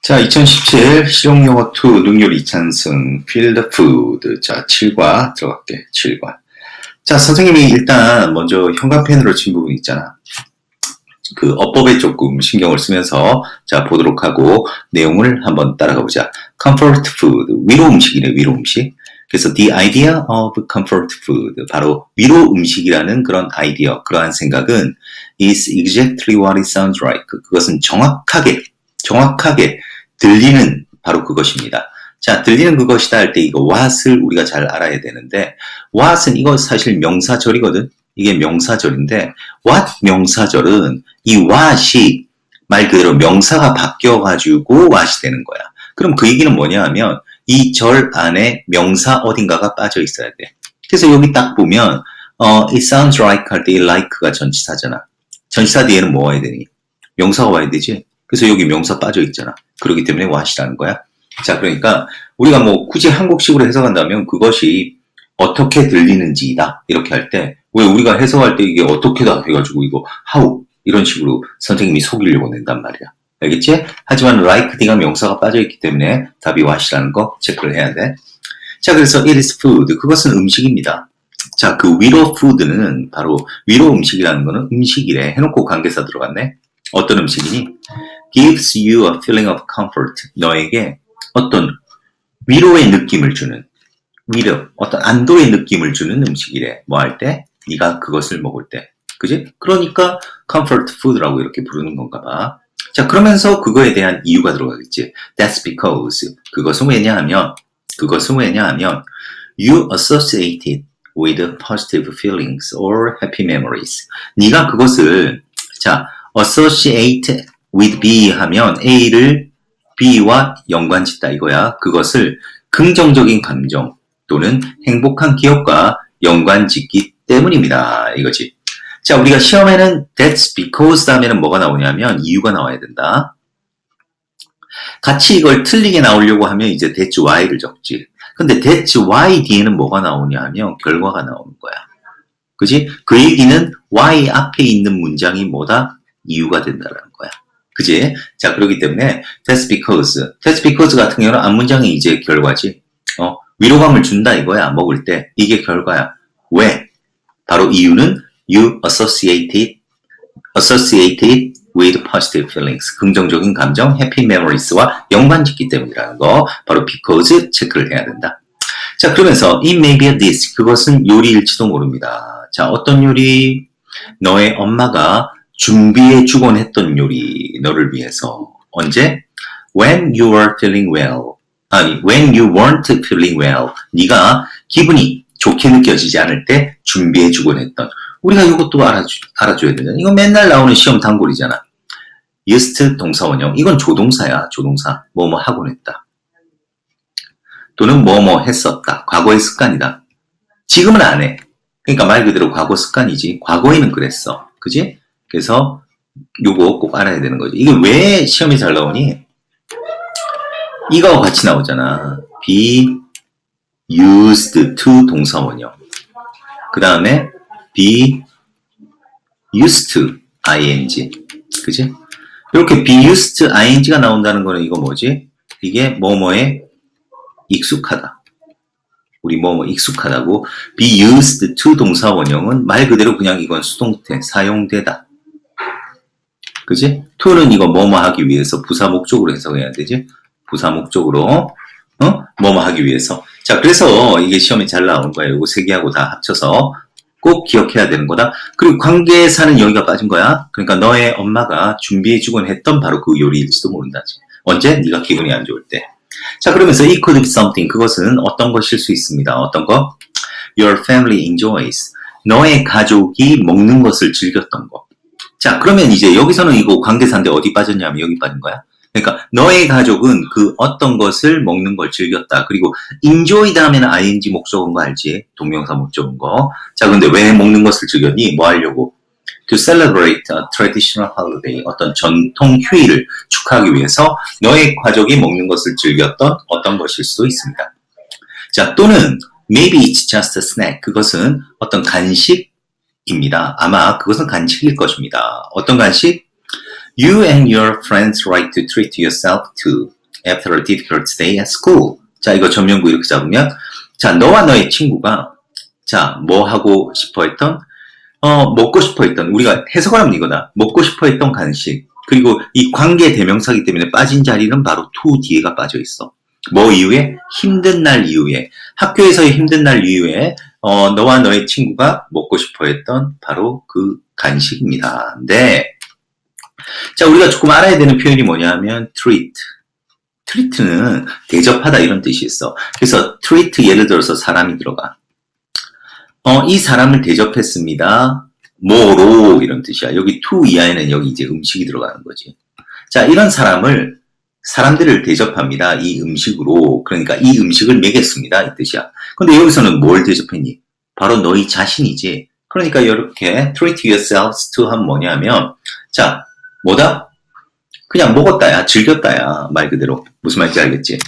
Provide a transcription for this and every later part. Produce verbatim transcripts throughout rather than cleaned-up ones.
자, 이천십칠 실용영어 이 능률 이찬승 Feel the Food. 자, 칠과 들어갈게. 칠과. 자, 선생님이 일단 먼저 형광펜으로 친 부분 있잖아. 그 어법에 조금 신경을 쓰면서 자 보도록 하고 내용을 한번 따라가 보자. Comfort food. 위로 음식이네. 위로 음식. 그래서 the idea of comfort food. 바로 위로 음식이라는 그런 아이디어, 그러한 생각은 is exactly what it sounds like. 그것은 정확하게 정확하게 들리는 바로 그것입니다. 자, 들리는 그것이다 할 때 이거 what을 우리가 잘 알아야 되는데 what은 이거 사실 명사절이거든. 이게 명사절인데 what 명사절은 이 what이 말 그대로 명사가 바뀌어가지고 what이 되는 거야. 그럼 그 얘기는 뭐냐 하면 이 절 안에 명사 어딘가가 빠져 있어야 돼. 그래서 여기 딱 보면 어, it sounds like 할 때 이 like가 전치사잖아. 전치사 뒤에는 뭐 와야 되니? 명사가 와야 되지. 그래서 여기 명사 빠져 있잖아. 그렇기 때문에 what이라는 거야. 자, 그러니까 우리가 뭐 굳이 한국식으로 해석한다면 그것이 어떻게 들리는지이다. 이렇게 할 때 왜 우리가 해석할 때 이게 어떻게다 해가지고 이거 how 이런 식으로 선생님이 속이려고 낸단 말이야. 알겠지? 하지만 like D가 명사가 빠져있기 때문에 답이 what이라는 거 체크를 해야 돼. 자, 그래서 it is food. 그것은 음식입니다. 자, 그 위로 food는 바로 위로 음식이라는 거는 음식이래. 해놓고 관계사 들어갔네. 어떤 음식이니? gives you a feeling of comfort. 너에게 어떤 위로의 느낌을 주는, 위로, 어떤 안도의 느낌을 주는 음식이래. 뭐 할 때? 네가 그것을 먹을 때. 그지? 그러니까 comfort food라고 이렇게 부르는 건가 봐. 자, 그러면서 그거에 대한 이유가 들어가겠지. That's because. 그것은 왜냐하면, 그것은 왜냐하면 you associate it with positive feelings or happy memories. 네가 그것을, 자, associate with B 하면 A를 B와 연관짓다 이거야. 그것을 긍정적인 감정 또는 행복한 기억과 연관짓기 때문입니다. 이거지. 자, 우리가 시험에는 that's because 다음에는 뭐가 나오냐면 이유가 나와야 된다. 같이 이걸 틀리게 나오려고 하면 이제 that's why를 적지. 근데 that's why 뒤에는 뭐가 나오냐 하면 결과가 나오는 거야. 그지? 그 얘기는 why 앞에 있는 문장이 뭐다? 이유가 된다는 거야. 그지? 자, 그렇기 때문에 that's because, that's because 같은 경우는 앞문장이 이제 결과지. 어, 위로감을 준다 이거야. 먹을 때. 이게 결과야. 왜? 바로 이유는 you associate it, associate it with positive feelings. 긍정적인 감정, happy memories와 연관짓기 때문이라는 거. 바로 because 체크를 해야 된다. 자, 그러면서 it may be a dish. 그것은 요리일지도 모릅니다. 자, 어떤 요리? 너의 엄마가 준비해 주곤 했던 요리, 너를 위해서. 언제? When you were feeling well. 아니, when you weren't feeling well. 네가 기분이 좋게 느껴지지 않을 때 준비해 주곤 했던. 우리가 이것도 알아주, 알아줘야 되잖아. 이거 맨날 나오는 시험 단골이잖아. used 동사원형. 이건 조동사야, 조동사. 뭐뭐 하곤 했다. 또는 뭐뭐 했었다. 과거의 습관이다. 지금은 안 해. 그러니까 말 그대로 과거 습관이지. 과거에는 그랬어. 그지? 그래서 요거 꼭 알아야 되는 거지. 이게 왜 시험이 잘 나오니? 이거와 같이 나오잖아. be used to 동사원형. 그 다음에 be used to ing. 그지? 이렇게 be used to ing가 나온다는 거는 이거 뭐지? 이게 뭐뭐에 익숙하다. 우리 뭐뭐 익숙하다고. be used to 동사원형은 말 그대로 그냥 이건 수동태 사용되다. 그지? to는 이거 뭐뭐 하기 위해서 부사 목적으로 해석해야 되지? 부사 목적으로 어? 뭐뭐 하기 위해서. 자, 그래서 이게 시험에 잘 나오는 거야. 이거 세 개하고 다 합쳐서 꼭 기억해야 되는 거다. 그리고 관계사는 여기가 빠진 거야. 그러니까 너의 엄마가 준비해주곤 했던 바로 그 요리일지도 모른다지. 언제? 네가 기분이 안 좋을 때. 자, 그러면서 it could be something. 그것은 어떤 것일 수 있습니다. 어떤 거? Your family enjoys. 너의 가족이 먹는 것을 즐겼던 거. 자, 그러면 이제 여기서는 이거 관계사인데 어디 빠졌냐면 여기 빠진 거야. 그러니까 너의 가족은 그 어떤 것을 먹는 걸 즐겼다. 그리고 enjoy 다음에는 ing 목적어인 거 알지? 동명사 목적어인 거. 자, 근데 왜 먹는 것을 즐겼니? 뭐 하려고? To celebrate a traditional holiday. 어떤 전통 휴일을 축하하기 위해서 너의 가족이 먹는 것을 즐겼던 어떤 것일 수도 있습니다. 자, 또는 maybe it's just a snack. 그것은 어떤 간식입니다. 아마 그것은 간식일 것입니다. 어떤 간식? You and your friends like to treat yourself to. after a difficult day at school. 자, 이거 전면구 이렇게 잡으면, 자, 너와 너의 친구가, 자, 뭐 하고 싶어 했던, 어, 먹고 싶어 했던, 우리가 해석을 하면 이거다. 먹고 싶어 했던 간식. 그리고 이 관계 대명사기 때문에 빠진 자리는 바로 to 뒤에가 빠져 있어. 뭐 이후에? 힘든 날 이후에. 학교에서의 힘든 날 이후에, 어, 너와 너의 친구가 먹고 싶어 했던 바로 그 간식입니다. 네. 자, 우리가 조금 알아야 되는 표현이 뭐냐면, treat. treat는 대접하다 이런 뜻이 있어. 그래서 treat 예를 들어서 사람이 들어가. 어, 이 사람을 대접했습니다. 뭐로 이런 뜻이야. 여기 to 이하에는 여기 이제 음식이 들어가는 거지. 자, 이런 사람을 사람들을 대접합니다. 이 음식으로. 그러니까 이 음식을 먹였습니다. 이 뜻이야. 근데 여기서는 뭘 대접했니? 바로 너희 자신이지. 그러니까 이렇게 treat yourselves to 하면 뭐냐면, 자, 뭐다? 그냥 먹었다야, 즐겼다야, 말 그대로. 무슨 말인지 알겠지?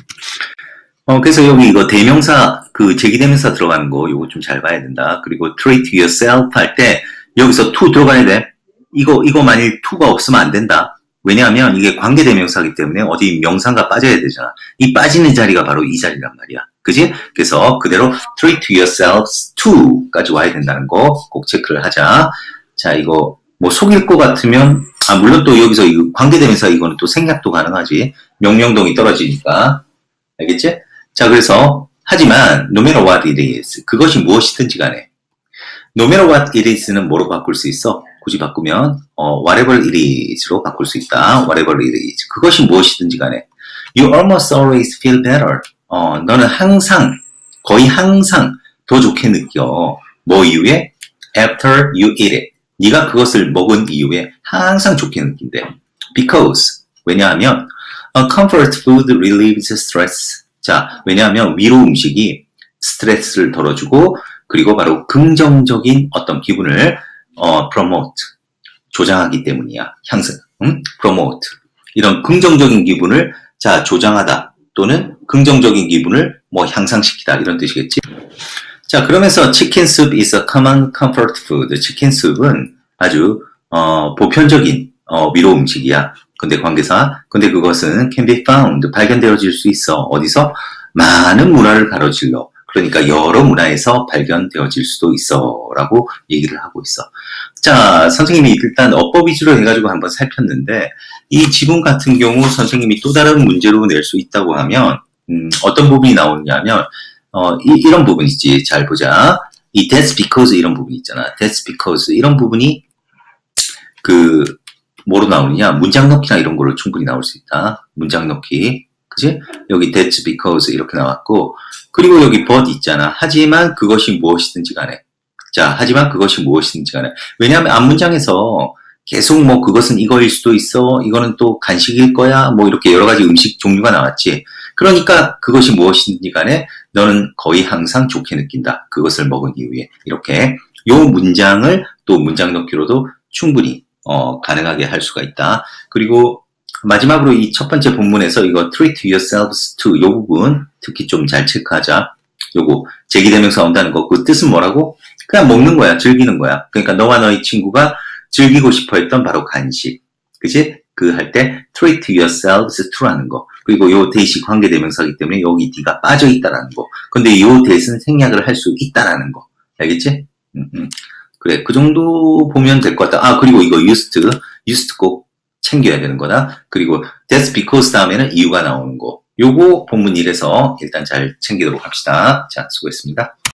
어, 그래서 여기 이거 대명사, 그 제기대명사 들어가는 거, 요거 좀 잘 봐야 된다. 그리고 treat yourself 할 때, 여기서 to 들어가야 돼. 이거, 이거 만일 to가 없으면 안 된다. 왜냐하면 이게 관계대명사이기 때문에 어디 명사가 빠져야 되잖아. 이 빠지는 자리가 바로 이 자리란 말이야. 그지? 그래서 그대로 treat yourselves to까지 와야 된다는 거 꼭 체크를 하자. 자, 이거 뭐 속일 것 같으면, 아, 물론 또 여기서 이 관계대명사 이거는 또 생략도 가능하지. 명령동이 떨어지니까. 알겠지? 자, 그래서, 하지만, no matter what it is. 그것이 무엇이든지 간에. no matter what it is는 뭐로 바꿀 수 있어? 굳이 바꾸면, 어, whatever it is로 바꿀 수 있다. whatever it is. 그것이 무엇이든지 간에. You almost always feel better. 어, 너는 항상, 거의 항상 더 좋게 느껴. 뭐 이후에? After you eat it. 네가 그것을 먹은 이후에 항상 좋게 느낀대. Because. 왜냐하면, a comfort food relieves stress. 자, 왜냐하면 위로 음식이 스트레스를 덜어주고, 그리고 바로 긍정적인 어떤 기분을 어, promote, 조장하기 때문이야. 향상, 응? promote. 이런 긍정적인 기분을 자 조장하다 또는 긍정적인 기분을 뭐 향상시키다 이런 뜻이겠지. 자, 그러면서 chicken soup is a common comfort food. 치킨 수프는 아주 어, 보편적인 어, 위로 음식이야. 근데 관계사, 근데 그것은 can be found, 발견되어질 수 있어. 어디서? 많은 문화를 가로질러. 그러니까 여러 문화에서 발견되어질 수도 있어 라고 얘기를 하고 있어. 자, 선생님이 일단 어법 위주로 해가지고 한번 살폈는데 이 지문 같은 경우 선생님이 또 다른 문제로 낼 수 있다고 하면 음, 어떤 부분이 나오냐면 어, 이, 이런 부분 있지. 잘 보자. 이 that's because 이런 부분 있잖아. that's because 이런 부분이 그 뭐로 나오느냐? 문장 넣기나 이런 걸로 충분히 나올 수 있다. 문장 넣기. 그지? 여기 that's because 이렇게 나왔고 그리고 여기 but 있잖아. 하지만 그것이 무엇이든지 간에. 자, 하지만 그것이 무엇이든지 간에. 왜냐하면 앞문장에서 계속 뭐 그것은 이거일 수도 있어. 이거는 또 간식일 거야. 뭐 이렇게 여러 가지 음식 종류가 나왔지. 그러니까 그것이 무엇이든지 간에 너는 거의 항상 좋게 느낀다. 그것을 먹은 이후에. 이렇게 요 문장을 또 문장 넣기로도 충분히 어, 가능하게 할 수가 있다. 그리고 마지막으로 이 첫 번째 본문에서 이거 treat yourselves to 요 부분 특히 좀 잘 체크하자. 요거 제기대명사 온다는 거 그 뜻은 뭐라고? 그냥 먹는 거야. 즐기는 거야. 그러니까 너와 너희 친구가 즐기고 싶어 했던 바로 간식. 그치? 그 할 때 treat yourselves to라는 거. 그리고 요 대시 관계대명사이기 때문에 여기 D가 빠져 있다라는 거. 근데 요 대신 생략을 할 수 있다라는 거. 알겠지? 음, 음. 그래. 그 정도 보면 될 것 같다. 아, 그리고 이거 used, used 꼭 챙겨야 되는 거다. 그리고 that's because 다음에는 이유가 나오는 거. 요거 본문 일에서 일단 잘 챙기도록 합시다. 자, 수고했습니다.